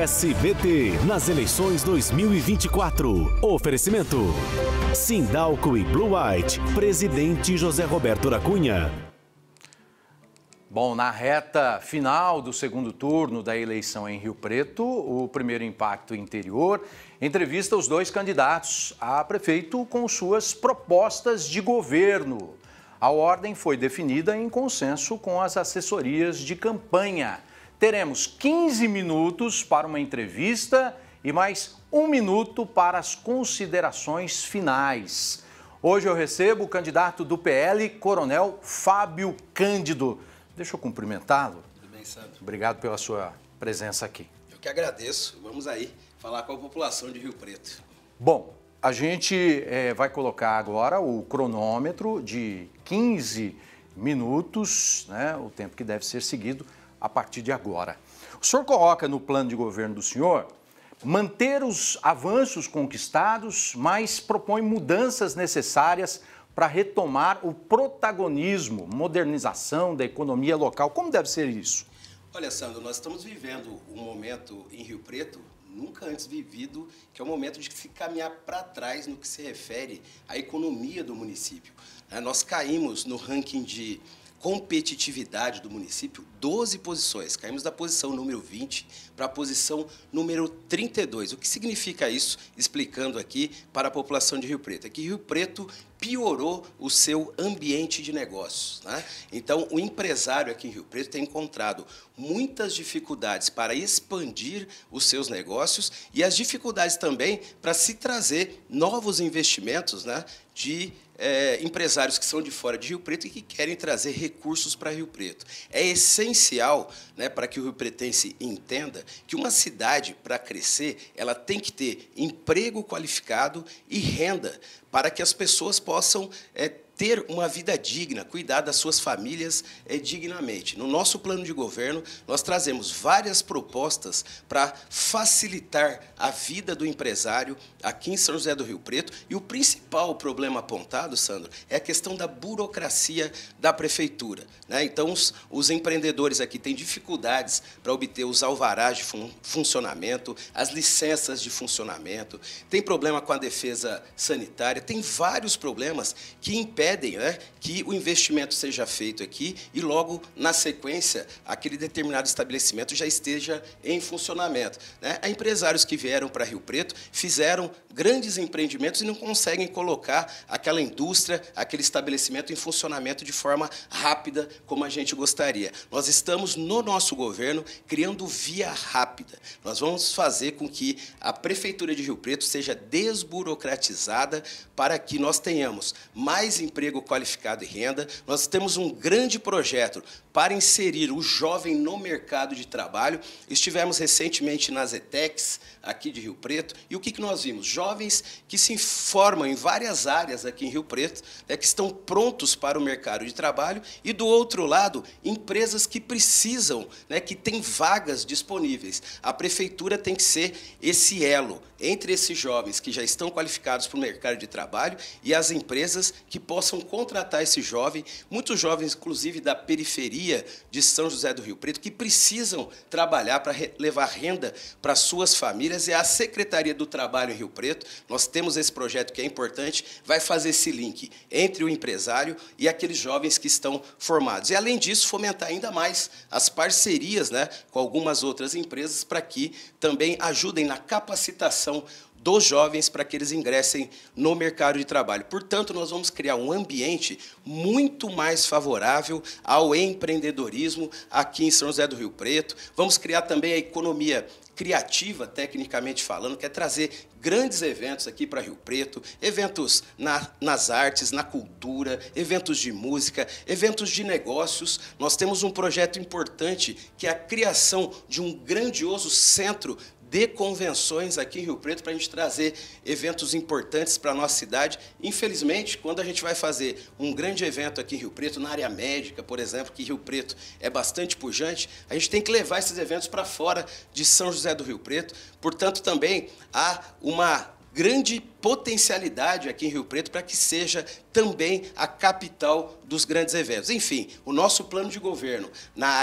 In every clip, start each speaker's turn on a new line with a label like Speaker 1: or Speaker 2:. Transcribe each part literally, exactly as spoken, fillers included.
Speaker 1: S B T, nas eleições dois mil e vinte e quatro. Oferecimento: Sindalco e Blue White, presidente José Roberto da Cunha.
Speaker 2: Bom, na reta final do segundo turno da eleição em Rio Preto, o Primeiro Impacto Interior entrevista os dois candidatos a prefeito com suas propostas de governo. A ordem foi definida em consenso com as assessorias de campanha. Teremos quinze minutos para uma entrevista e mais um minuto para as considerações finais. Hoje eu recebo o candidato do P L, Coronel Fábio Cândido. Deixa eu cumprimentá-lo.
Speaker 3: Tudo bem, Sandro?
Speaker 2: Obrigado pela sua presença aqui.
Speaker 3: Eu que agradeço. Vamos aí falar com a população de Rio Preto.
Speaker 2: Bom, a gente é, vai colocar agora o cronômetro de quinze minutos, né, o tempo que deve ser seguido a partir de agora. O senhor coloca no plano de governo do senhor manter os avanços conquistados, mas propõe mudanças necessárias para retomar o protagonismo, modernização da economia local. Como deve ser isso?
Speaker 3: Olha, Sandro, nós estamos vivendo um momento em Rio Preto nunca antes vivido, que é o momento de se caminhar para trás no que se refere à economia do município. Nós caímos no ranking de competitividade do município, doze posições. Caímos da posição número vinte para a posição número trinta e dois. O que significa isso? Explicando aqui para a população de Rio Preto. É que Rio Preto piorou o seu ambiente de negócios, né? Então, o empresário aqui em Rio Preto tem encontrado muitas dificuldades para expandir os seus negócios e as dificuldades também para se trazer novos investimentos, né, de É, empresários que são de fora de Rio Preto e que querem trazer recursos para Rio Preto. É essencial, né, para que o riopretense entenda que uma cidade, para crescer, ela tem que ter emprego qualificado e renda para que as pessoas possam é, ter uma vida digna, cuidar das suas famílias é, dignamente. No nosso plano de governo, nós trazemos várias propostas para facilitar a vida do empresário aqui em São José do Rio Preto. E o principal problema apontado, Sandro, é a questão da burocracia da prefeitura, né? Então, os, os empreendedores aqui têm dificuldades para obter os alvarás de fun funcionamento, as licenças de funcionamento, tem problema com a defesa sanitária, tem vários problemas que impedem, né, que o investimento seja feito aqui e logo, na sequência, aquele determinado estabelecimento já esteja em funcionamento, né? Há empresários que vieram para Rio Preto, fizeram grandes empreendimentos e não conseguem colocar aquela indústria, aquele estabelecimento em funcionamento de forma rápida, como a gente gostaria. Nós estamos, no nosso governo, criando via rápida. Nós vamos fazer com que a Prefeitura de Rio Preto seja desburocratizada para que nós tenhamos mais emprego qualificado e renda. Nós temos um grande projeto para inserir o jovem no mercado de trabalho. Estivemos recentemente nas ETECs, aqui de Rio Preto, e o que, que nós vimos? Jovens que se formam em várias áreas aqui em Rio Preto, né, que estão prontos para o mercado de trabalho, e, do outro lado, empresas que precisam, né, que têm vagas disponíveis. A Prefeitura tem que ser esse elo entre esses jovens que já estão qualificados para o mercado de trabalho e as empresas que possam contratar esse jovem, muitos jovens, inclusive, da periferia de São José do Rio Preto, que precisam trabalhar para levar renda para suas famílias. E a Secretaria do Trabalho em Rio Preto, nós temos esse projeto que é importante, vai fazer esse link entre o empresário e aqueles jovens que estão formados. E, além disso, fomentar ainda mais as parcerias, né, com algumas outras empresas para que também ajudem na capacitação dos jovens para que eles ingressem no mercado de trabalho. Portanto, nós vamos criar um ambiente muito mais favorável ao empreendedorismo aqui em São José do Rio Preto. Vamos criar também a economia criativa, tecnicamente falando, que é trazer grandes eventos aqui para Rio Preto, eventos na, nas artes, na cultura, eventos de música, eventos de negócios. Nós temos um projeto importante, que é a criação de um grandioso centro de convenções aqui em Rio Preto para a gente trazer eventos importantes para a nossa cidade. Infelizmente, quando a gente vai fazer um grande evento aqui em Rio Preto, na área médica, por exemplo, que Rio Preto é bastante pujante, a gente tem que levar esses eventos para fora de São José do Rio Preto. Portanto, também há uma grande potencialidade aqui em Rio Preto para que seja também a capital dos grandes eventos. Enfim, o nosso plano de governo na área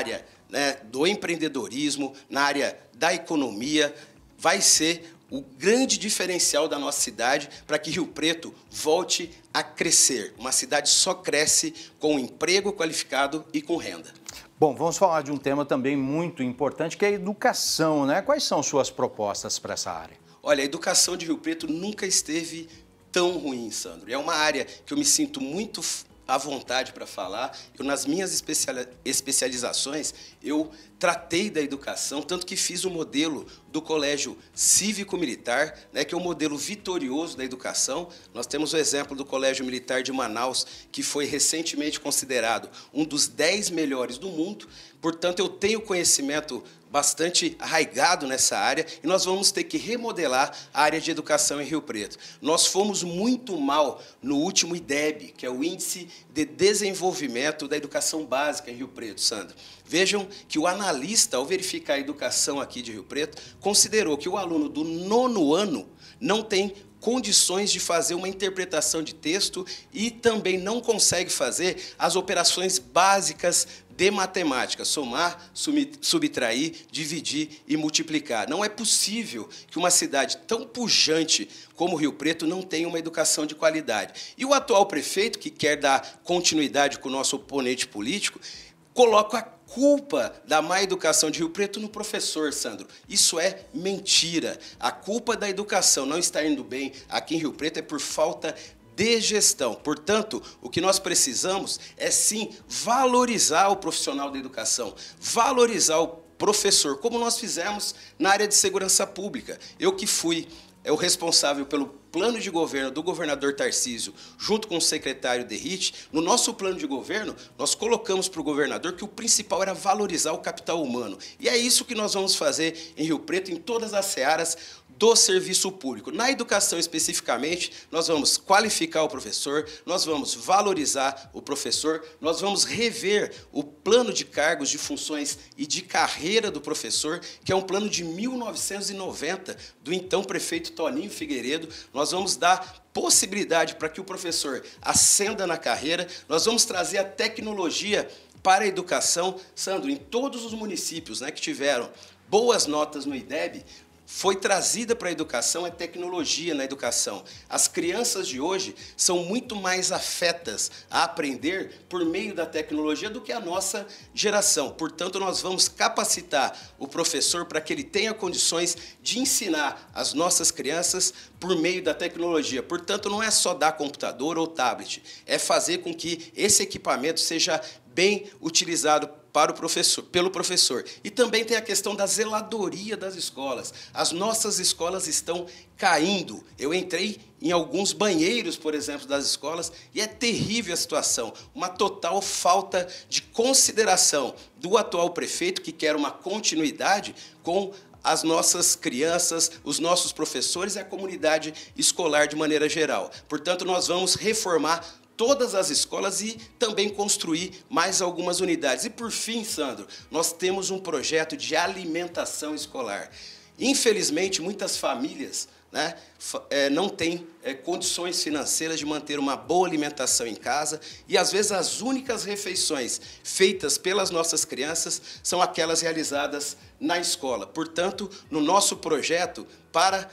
Speaker 3: né, do empreendedorismo, na área da economia, vai ser o grande diferencial da nossa cidade para que Rio Preto volte a crescer. Uma cidade só cresce com emprego qualificado e com renda.
Speaker 2: Bom, vamos falar de um tema também muito importante, que é a educação, né? Quais são suas propostas para essa área?
Speaker 3: Olha, a educação de Rio Preto nunca esteve tão ruim, Sandro. É uma área que eu me sinto muito à vontade para falar. Eu, nas minhas especializações, eu tratei da educação, tanto que fiz o modelo do Colégio Cívico-Militar, né, que é o modelo vitorioso da educação. Nós temos o exemplo do Colégio Militar de Manaus, que foi recentemente considerado um dos dez melhores do mundo. Portanto, eu tenho conhecimento bastante arraigado nessa área e nós vamos ter que remodelar a área de educação em Rio Preto. Nós fomos muito mal no último I D E B, que é o Índice de Desenvolvimento da Educação Básica em Rio Preto, Sandra. Vejam que o analista, ao verificar a educação aqui de Rio Preto, considerou que o aluno do nono ano não tem condições de fazer uma interpretação de texto e também não consegue fazer as operações básicas de matemática, somar, subtrair, dividir e multiplicar. Não é possível que uma cidade tão pujante como Rio Preto não tenha uma educação de qualidade. E o atual prefeito, que quer dar continuidade com o nosso oponente político, coloca a culpa da má educação de Rio Preto no professor, Sandro. Isso é mentira. A culpa da educação não estar indo bem aqui em Rio Preto é por falta de gestão. Portanto, o que nós precisamos é, sim, valorizar o profissional da educação, valorizar o professor, como nós fizemos na área de segurança pública. Eu que fui é o responsável pelo plano de governo do governador Tarcísio, junto com o secretário Derrite. No nosso plano de governo, nós colocamos para o governador que o principal era valorizar o capital humano. E é isso que nós vamos fazer em Rio Preto, em todas as searas do serviço público. Na educação, especificamente, nós vamos qualificar o professor, nós vamos valorizar o professor, nós vamos rever o plano de cargos, de funções e de carreira do professor, que é um plano de mil novecentos e noventa, do então prefeito Toninho Figueiredo. Nós vamos dar possibilidade para que o professor ascenda na carreira, nós vamos trazer a tecnologia para a educação. Sandro, em todos os municípios, né, que tiveram boas notas no I D E B, foi trazida para a educação a tecnologia na educação. As crianças de hoje são muito mais afetas a aprender por meio da tecnologia do que a nossa geração. Portanto, nós vamos capacitar o professor para que ele tenha condições de ensinar as nossas crianças por meio da tecnologia. Portanto, não é só dar computador ou tablet, é fazer com que esse equipamento seja bem utilizado para o professor, pelo professor. E também tem a questão da zeladoria das escolas. As nossas escolas estão caindo. Eu entrei em alguns banheiros, por exemplo, das escolas, e é terrível a situação. Uma total falta de consideração do atual prefeito, que quer uma continuidade com as nossas crianças, os nossos professores e a comunidade escolar de maneira geral. Portanto, nós vamos reformar todas as escolas e também construir mais algumas unidades. E, por fim, Sandro, nós temos um projeto de alimentação escolar. Infelizmente, muitas famílias, né, é, não têm é, condições financeiras de manter uma boa alimentação em casa e, às vezes, as únicas refeições feitas pelas nossas crianças são aquelas realizadas na escola. Portanto, no nosso projeto, para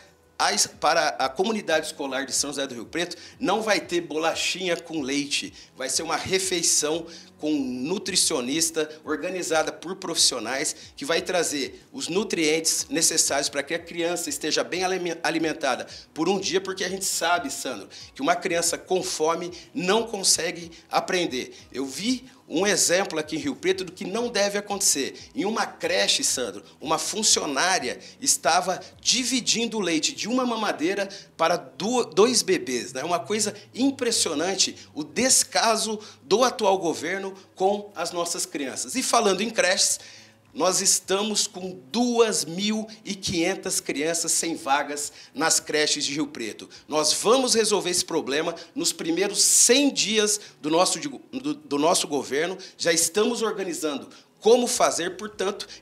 Speaker 3: para a comunidade escolar de São José do Rio Preto, não vai ter bolachinha com leite, vai ser uma refeição com nutricionista, organizada por profissionais, que vai trazer os nutrientes necessários para que a criança esteja bem alimentada por um dia, porque a gente sabe, Sandro, que uma criança com fome não consegue aprender. Eu vi um exemplo aqui em Rio Preto do que não deve acontecer. Em uma creche, Sandro, uma funcionária estava dividindo o leite de uma mamadeira para dois bebês. É uma coisa impressionante o descaso do atual governo com as nossas crianças. E falando em creches, nós estamos com duas mil e quinhentas crianças sem vagas nas creches de Rio Preto. Nós vamos resolver esse problema nos primeiros cem dias do nosso, do, do nosso governo. Já estamos organizando como fazer, portanto, eu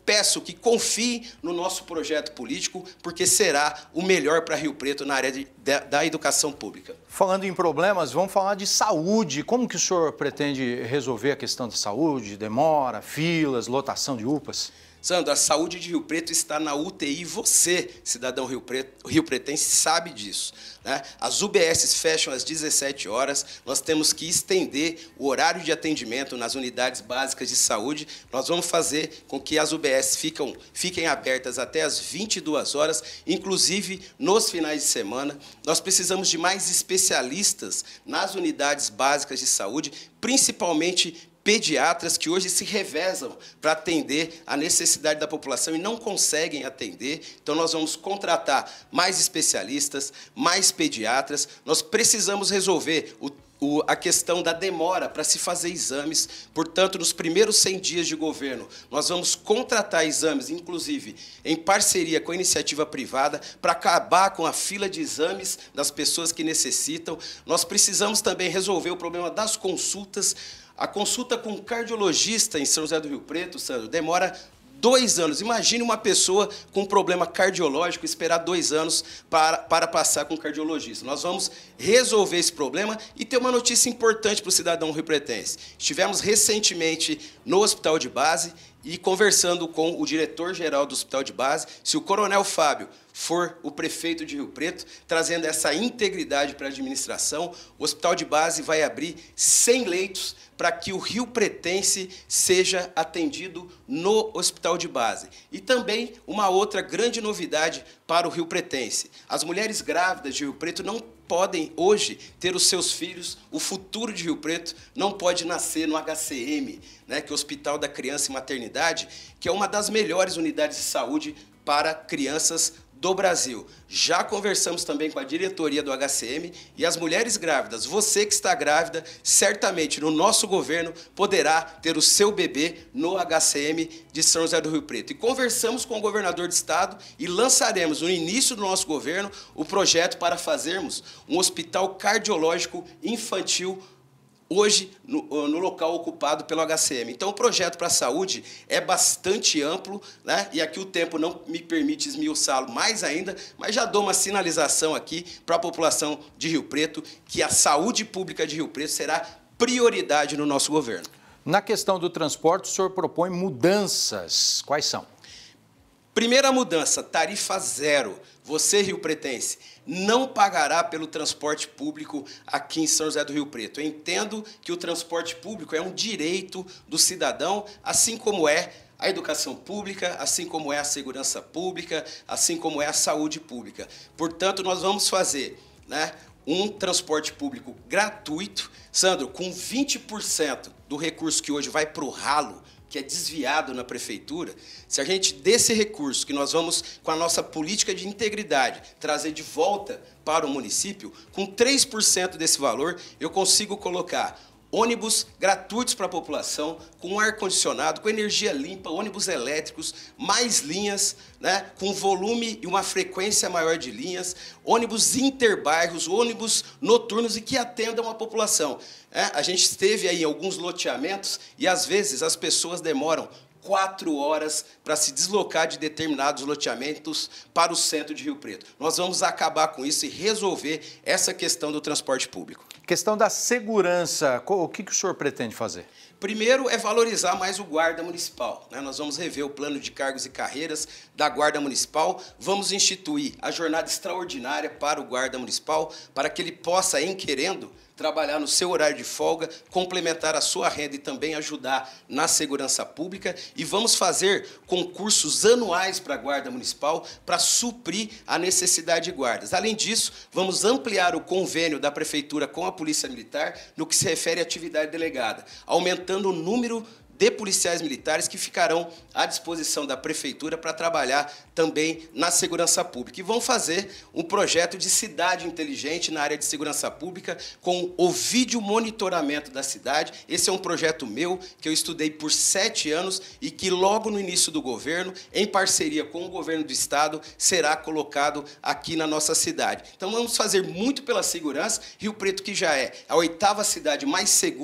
Speaker 3: peço que confiem no nosso projeto político, porque será o melhor para Rio Preto na área de, da, da educação pública.
Speaker 2: Falando em problemas, vamos falar de saúde. Como que o senhor pretende resolver a questão da saúde? Demora, filas, lotação de U P As?
Speaker 3: Sandro, a saúde de Rio Preto está na U T I. Você, cidadão rio, Preto, rio pretense, sabe disso, né? As U B S fecham às dezessete horas. Nós temos que estender o horário de atendimento nas unidades básicas de saúde. Nós vamos fazer com que as U B S ficam, fiquem abertas até às vinte e duas horas, inclusive nos finais de semana. Nós precisamos de mais especialistas nas unidades básicas de saúde, principalmente pediatras que hoje se revezam para atender a necessidade da população e não conseguem atender. Então, nós vamos contratar mais especialistas, mais pediatras. Nós precisamos resolver o, o, a questão da demora para se fazer exames. Portanto, nos primeiros cem dias de governo, nós vamos contratar exames, inclusive em parceria com a iniciativa privada, para acabar com a fila de exames das pessoas que necessitam. Nós precisamos também resolver o problema das consultas. A consulta com um cardiologista em São José do Rio Preto, Sandro, demora dois anos. Imagine uma pessoa com um problema cardiológico esperar dois anos para, para passar com um cardiologista. Nós vamos resolver esse problema e ter uma notícia importante para o cidadão riopretense. Estivemos recentemente no Hospital de Base e conversando com o diretor-geral do Hospital de Base, se o Coronel Fábio for o prefeito de Rio Preto, trazendo essa integridade para a administração, o Hospital de Base vai abrir cem leitos para que o riopretense seja atendido no Hospital de Base. E também uma outra grande novidade para o riopretense. As mulheres grávidas de Rio Preto não podem hoje ter os seus filhos, o futuro de Rio Preto não pode nascer no H C M, né, que é o Hospital da Criança e Maternidade, que é uma das melhores unidades de saúde para crianças do Brasil. Já conversamos também com a diretoria do H C M e as mulheres grávidas, você que está grávida, certamente no nosso governo poderá ter o seu bebê no H C M de São José do Rio Preto. E conversamos com o governador do estado e lançaremos no início do nosso governo o projeto para fazermos um hospital cardiológico infantil hoje no, no local ocupado pelo H C M. Então, o projeto para a saúde é bastante amplo, né? E aqui o tempo não me permite esmiuçá-lo mais ainda, mas já dou uma sinalização aqui para a população de Rio Preto que a saúde pública de Rio Preto será prioridade no nosso governo.
Speaker 2: Na questão do transporte, o senhor propõe mudanças. Quais são?
Speaker 3: Primeira mudança, tarifa zero. Você, riopretense, não pagará pelo transporte público aqui em São José do Rio Preto. Eu entendo que o transporte público é um direito do cidadão, assim como é a educação pública, assim como é a segurança pública, assim como é a saúde pública. Portanto, nós vamos fazer, né, um transporte público gratuito, Sandro, com vinte por cento do recurso que hoje vai para o ralo, que é desviado na prefeitura. Se a gente, desse recurso que nós vamos, com a nossa política de integridade, trazer de volta para o município, com três por cento desse valor, eu consigo colocar ônibus gratuitos para a população, com ar-condicionado, com energia limpa, ônibus elétricos, mais linhas, né, com volume e uma frequência maior de linhas, ônibus interbairros, ônibus noturnos e que atendam a população. É, a gente esteve aí em alguns loteamentos e, às vezes, as pessoas demoram quatro horas para se deslocar de determinados loteamentos para o centro de Rio Preto. Nós vamos acabar com isso e resolver essa questão do transporte público.
Speaker 2: Questão da segurança, o que, que o senhor pretende fazer?
Speaker 3: Primeiro é valorizar mais o guarda municipal, né? Nós vamos rever o plano de cargos e carreiras da guarda municipal, vamos instituir a jornada extraordinária para o guarda municipal, para que ele possa, em querendo, trabalhar no seu horário de folga, complementar a sua renda e também ajudar na segurança pública. E vamos fazer concursos anuais para a Guarda Municipal para suprir a necessidade de guardas. Além disso, vamos ampliar o convênio da Prefeitura com a Polícia Militar no que se refere à atividade delegada, aumentando o número de policiais militares que ficarão à disposição da Prefeitura para trabalhar também na segurança pública. E vão fazer um projeto de cidade inteligente na área de segurança pública com o vídeo monitoramento da cidade. Esse é um projeto meu que eu estudei por sete anos e que logo no início do governo, em parceria com o governo do estado, será colocado aqui na nossa cidade. Então vamos fazer muito pela segurança. Rio Preto, que já é a oitava cidade mais segura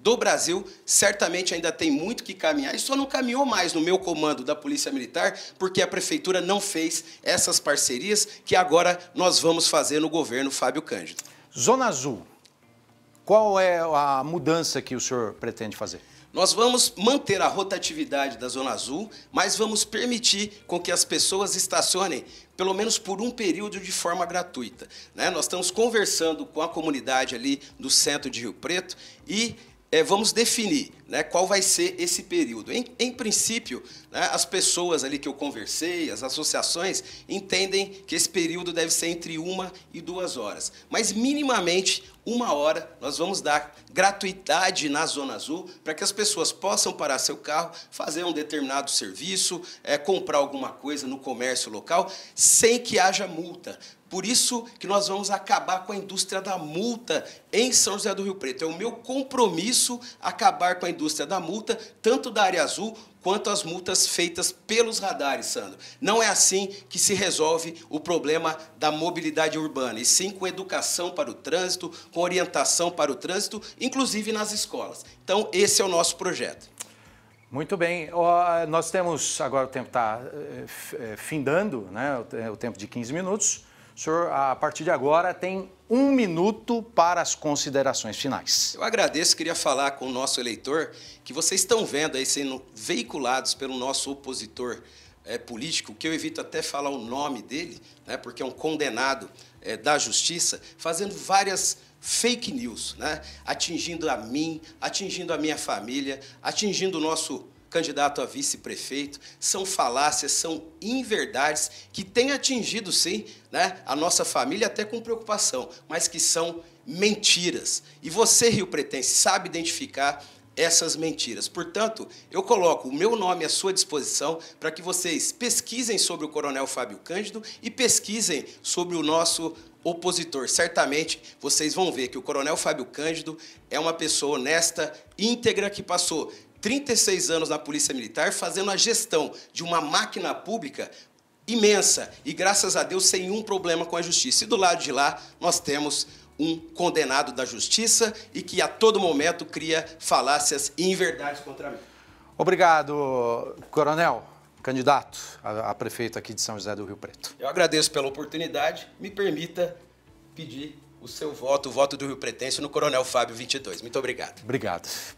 Speaker 3: do Brasil, certamente ainda tem muito que caminhar, e só não caminhou mais no meu comando da Polícia Militar, porque a Prefeitura não fez essas parcerias que agora nós vamos fazer no governo Fábio Cândido.
Speaker 2: Zona Azul, qual é a mudança que o senhor pretende fazer?
Speaker 3: Nós vamos manter a rotatividade da Zona Azul, mas vamos permitir com que as pessoas estacionem pelo menos por um período de forma gratuita, né? Nós estamos conversando com a comunidade ali do centro de Rio Preto e é, vamos definir, né, qual vai ser esse período. Em, em princípio, né, as pessoas ali que eu conversei, as associações, entendem que esse período deve ser entre uma e duas horas. Mas, minimamente, uma hora, nós vamos dar gratuidade na Zona Azul para que as pessoas possam parar seu carro, fazer um determinado serviço, é, comprar alguma coisa no comércio local, sem que haja multa. Por isso que nós vamos acabar com a indústria da multa em São José do Rio Preto. É o meu compromisso acabar com a indústria da multa, tanto da área azul quanto as multas feitas pelos radares, Sandro. Não é assim que se resolve o problema da mobilidade urbana, e sim com educação para o trânsito, com orientação para o trânsito, inclusive nas escolas. Então, esse é o nosso projeto.
Speaker 2: Muito bem. Nós temos, agora o tempo está findando, né? O tempo de quinze minutos. O senhor, a partir de agora, tem um minuto para as considerações finais.
Speaker 3: Eu agradeço, queria falar com o nosso eleitor que vocês estão vendo aí sendo veiculados pelo nosso opositor é, político, que eu evito até falar o nome dele, né, porque é um condenado é, da justiça, fazendo várias fake news, né, atingindo a mim, atingindo a minha família, atingindo o nosso candidato a vice-prefeito. São falácias, são inverdades que têm atingido, sim, né, a nossa família até com preocupação, mas que são mentiras. E você, riopretense, sabe identificar essas mentiras. Portanto, eu coloco o meu nome à sua disposição para que vocês pesquisem sobre o Coronel Fábio Cândido e pesquisem sobre o nosso opositor. Certamente, vocês vão ver que o Coronel Fábio Cândido é uma pessoa honesta, íntegra, que passou trinta e seis anos na Polícia Militar, fazendo a gestão de uma máquina pública imensa e, graças a Deus, sem um problema com a justiça. E do lado de lá, nós temos um condenado da justiça e que, a todo momento, cria falácias e inverdades contra mim.
Speaker 2: Obrigado, coronel, candidato a, a prefeito aqui de São José do Rio Preto.
Speaker 3: Eu agradeço pela oportunidade. Me permita pedir o seu voto, o voto do Rio Pretense no Coronel Fábio vinte e dois. Muito obrigado.
Speaker 2: Obrigado.